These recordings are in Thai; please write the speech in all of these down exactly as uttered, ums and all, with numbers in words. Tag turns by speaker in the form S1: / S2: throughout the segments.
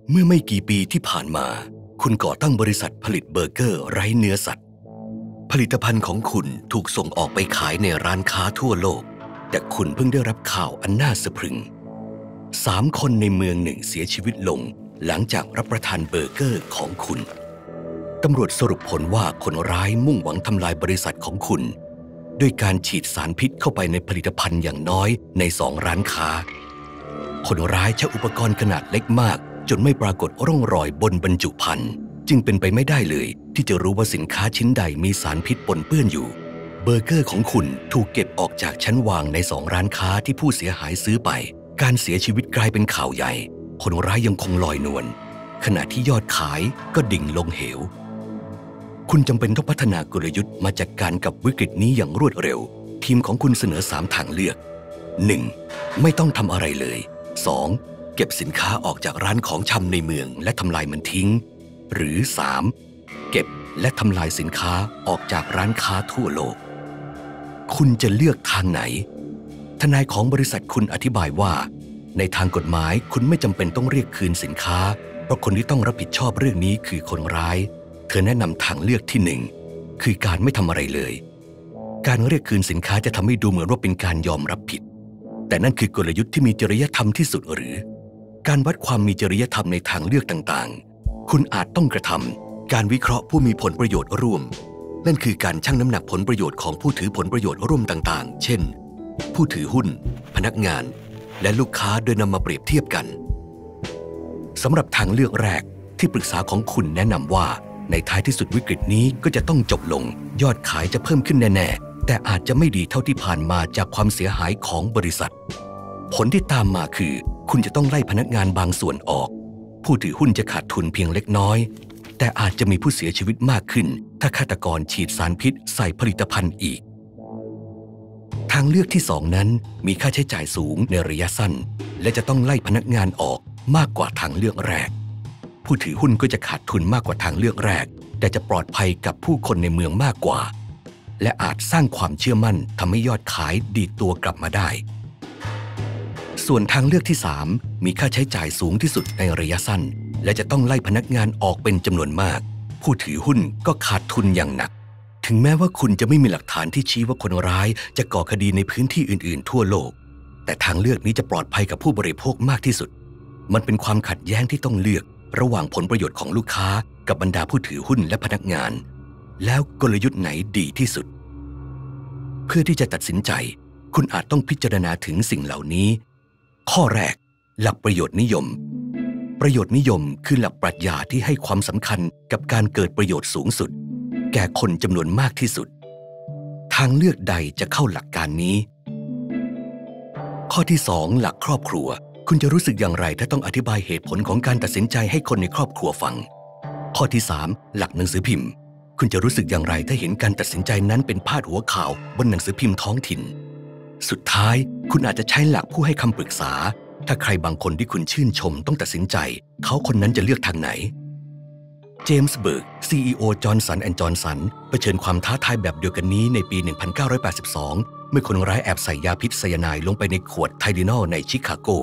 S1: เมื่อไม่กี่ปีที่ผ่านมาคุณก่อตั้งบริษัทผลิตเบอร์เกอร์ไร้เนื้อสัตว์ผลิตภัณฑ์ของคุณถูกส่งออกไปขายในร้านค้าทั่วโลกแต่คุณเพิ่งได้รับข่าวอันน่าสะพรึงสามคนในเมืองหนึ่งเสียชีวิตลงหลังจากรับประทานเบอร์เกอร์ของคุณตำรวจสรุปผลว่าคนร้ายมุ่งหวังทำลายบริษัทของคุณด้วยการฉีดสารพิษเข้าไปในผลิตภัณฑ์อย่างน้อยในสองร้านค้าคนร้ายใช้อุปกรณ์ขนาดเล็กมากจนไม่ปรากฏร่องรอยบนบรรจุภัณฑ์จึงเป็นไปไม่ได้เลยที่จะรู้ว่าสินค้าชิ้นใดมีสารพิษปนเปื้อนอยู่เบอร์เกอร์ของคุณถูกเก็บออกจากชั้นวางในสองร้านค้าที่ผู้เสียหายซื้อไปการเสียชีวิตกลายเป็นข่าวใหญ่คนร้ายยังคงลอยนวลขณะที่ยอดขายก็ดิ่งลงเหวคุณจำเป็นต้องพัฒนากลยุทธ์มาจัดการกับวิกฤตนี้อย่างรวดเร็วทีมของคุณเสนอสามทางเลือก หนึ่ง. ไม่ต้องทำอะไรเลย สอง. เก็บสินค้าออกจากร้านของชำในเมืองและทำลายมันทิ้งหรือ สาม. เก็บและทำลายสินค้าออกจากร้านค้าทั่วโลกคุณจะเลือกทางไหนทนายของบริษัทคุณอธิบายว่าในทางกฎหมายคุณไม่จำเป็นต้องเรียกคืนสินค้าเพราะคนที่ต้องรับผิดชอบเรื่องนี้คือคนร้ายเธอแนะนำทางเลือกที่หนึ่งคือการไม่ทำอะไรเลยการเรียกคืนสินค้าจะทำให้ดูเหมือนว่าเป็นการยอมรับผิดแต่นั่นคือกลยุทธ์ที่มีจริยธรรมที่สุดหรือการวัดความมีจริยธรรมในทางเลือกต่างๆคุณอาจต้องกระทำการวิเคราะห์ผู้มีผลประโยชน์ร่วมนั่นคือการชั่งน้ำหนักผลประโยชน์ของผู้ถือผลประโยชน์ร่วมต่างๆเช่นผู้ถือหุ้นพนักงานและลูกค้าโดยนำมาเปรียบเทียบกันสำหรับทางเลือกแรกที่ปรึกษาของคุณแนะนำว่าในท้ายที่สุดวิกฤตนี้ก็จะต้องจบลงยอดขายจะเพิ่มขึ้นแน่ๆแต่อาจจะไม่ดีเท่าที่ผ่านมาจากความเสียหายของบริษัทผลที่ตามมาคือคุณจะต้องไล่พนักงานบางส่วนออกผู้ถือหุ้นจะขาดทุนเพียงเล็กน้อยแต่อาจจะมีผู้เสียชีวิตมากขึ้นถ้าฆาตกรฉีดสารพิษใส่ผลิตภัณฑ์อีกทางเลือกที่สองนั้นมีค่าใช้จ่ายสูงในระยะสั้นและจะต้องไล่พนักงานออกมากกว่าทางเลือกแรกผู้ถือหุ้นก็จะขาดทุนมากกว่าทางเลือกแรกแต่จะปลอดภัยกับผู้คนในเมืองมากกว่าและอาจสร้างความเชื่อมั่นทำให้ยอดขายดีดตัวกลับมาได้ส่วนทางเลือกที่สามมีค่าใช้จ่ายสูงที่สุดในระยะสั้นและจะต้องไล่พนักงานออกเป็นจำนวนมากผู้ถือหุ้นก็ขาดทุนอย่างหนักถึงแม้ว่าคุณจะไม่มีหลักฐานที่ชี้ว่าคนร้ายจะก่อคดีในพื้นที่อื่นๆทั่วโลกแต่ทางเลือกนี้จะปลอดภัยกับผู้บริโภคมากที่สุดมันเป็นความขัดแย้งที่ต้องเลือกระหว่างผลประโยชน์ของลูกค้ากับบรรดาผู้ถือหุ้นและพนักงานแล้วกลยุทธ์ไหนดีที่สุดเพื่อที่จะตัดสินใจคุณอาจต้องพิจารณาถึงสิ่งเหล่านี้ข้อแรกหลักประโยชน์นิยมประโยชน์นิยมคือหลักปรัชญาที่ให้ความสำคัญกับการเกิดประโยชน์สูงสุดแก่คนจำนวนมากที่สุดทางเลือกใดจะเข้าหลักการนี้ข้อที่สองหลักครอบครัวคุณจะรู้สึกอย่างไรถ้าต้องอธิบายเหตุผลของการตัดสินใจให้คนในครอบครัวฟังข้อที่สามหลักหนังสือพิมพ์คุณจะรู้สึกอย่างไรถ้าเห็นการตัดสินใจนั้นเป็นพาดหัวข่าวบนหนังสือพิมพ์ท้องถิ่นสุดท้ายคุณอาจจะใช้หลักผู้ให้คำปรึกษาถ้าใครบางคนที่คุณชื่นชมต้องตัดสินใจเขาคนนั้นจะเลือกทางไหนเจมส์เบิร์ก ซี อี โอ จอห์นสันแอนด์ จอห์นสันเผชิญความท้าทายแบบเดียวกันนี้ในปี หนึ่งพันเก้าร้อยแปดสิบสอง เมื่อคนร้ายแอบใส่ยาพิษไซยาไนด์ลงไปในขวดไทลินอลในชิคาโก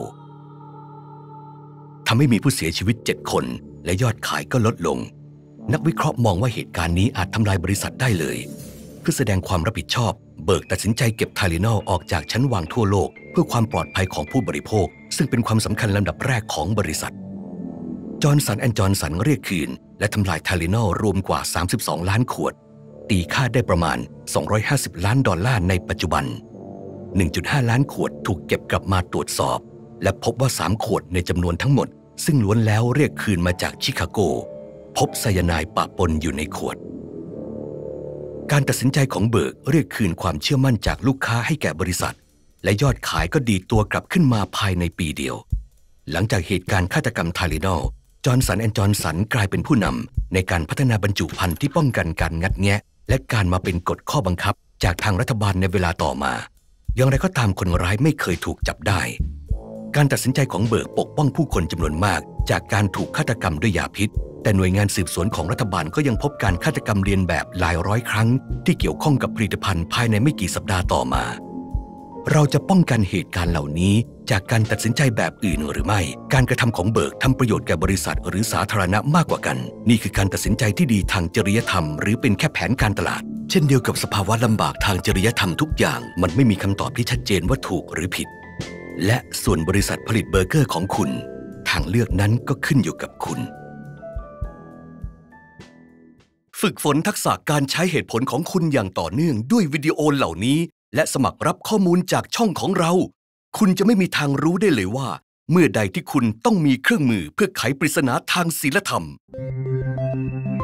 S1: ทำให้มีผู้เสียชีวิตเจ็ดคนและยอดขายก็ลดลงนักวิเคราะห์มองว่าเหตุการณ์นี้อาจทำลายบริษัทได้เลยเพื่อแสดงความรับผิดชอบเบิร์กตัดสินใจเก็บไทลินอลออกจากชั้นวางทั่วโลกเพื่อความปลอดภัยของผู้บริโภคซึ่งเป็นความสำคัญลำดับแรกของบริษัทจอห์นสันแอนด์จอห์นสันเรียกคืนและทำลายไทลินอลรวมกว่าสามสิบสองล้านขวดตีค่าได้ประมาณสองร้อยห้าสิบล้านดอลลาร์ในปัจจุบัน หนึ่งจุดห้า ล้านขวดถูกเก็บกลับมาตรวจสอบและพบว่าสามขวดในจำนวนทั้งหมดซึ่งล้วนแล้วเรียกคืนมาจากชิคาโกพบไซยาไนด์ปะปนอยู่ในขวดการตัดสินใจของเบิร์กเรียกคืนความเชื่อมั่นจากลูกค้าให้แก่บริษัทและยอดขายก็ดีดตัวกลับขึ้นมาภายในปีเดียวหลังจากเหตุการณ์ฆาตกรรมไทลินอลจอห์นสันแอนด์จอห์นสันกลายเป็นผู้นำในการพัฒนาบรรจุภัณฑ์ที่ป้องกันการงัดแงะและการมาเป็นกฎข้อบังคับจากทางรัฐบาลในเวลาต่อมาอย่างไรก็ตามคนร้ายไม่เคยถูกจับได้การตัดสินใจของเบิร์กปกป้องผู้คนจำนวนมากจากการถูกฆาตกรรมด้วยยาพิษแต่หน่วยงานสืบสวนของรัฐบาลก็ยังพบการฆาตกรรมเลียนแบบหลายร้อยครั้งที่เกี่ยวข้องกับผลิตภัณฑ์ภายในไม่กี่สัปดาห์ต่อมาเราจะป้องกันเหตุการณ์เหล่านี้จากการตัดสินใจแบบอื่นหรือไม่การกระทำของเบิร์กทำประโยชน์แก่บริษัทหรือสาธารณะมากกว่ากันนี่คือการตัดสินใจที่ดีทางจริยธรรมหรือเป็นแค่แผนการตลาดเช่นเดียวกับสภาวะลำบากทางจริยธรรมทุกอย่างมันไม่มีคำตอบที่ชัดเจนว่าถูกหรือผิดและส่วนบริษัทผลิตเบอร์เกอร์ของคุณทางเลือกนั้นก็ขึ้นอยู่กับคุณฝึกฝนทักษะการใช้เหตุผลของคุณอย่างต่อเนื่องด้วยวิดีโอเหล่านี้และสมัครรับข้อมูลจากช่องของเราคุณจะไม่มีทางรู้ได้เลยว่าเมื่อใดที่คุณต้องมีเครื่องมือเพื่อไขปริศนาทางศีลธรรม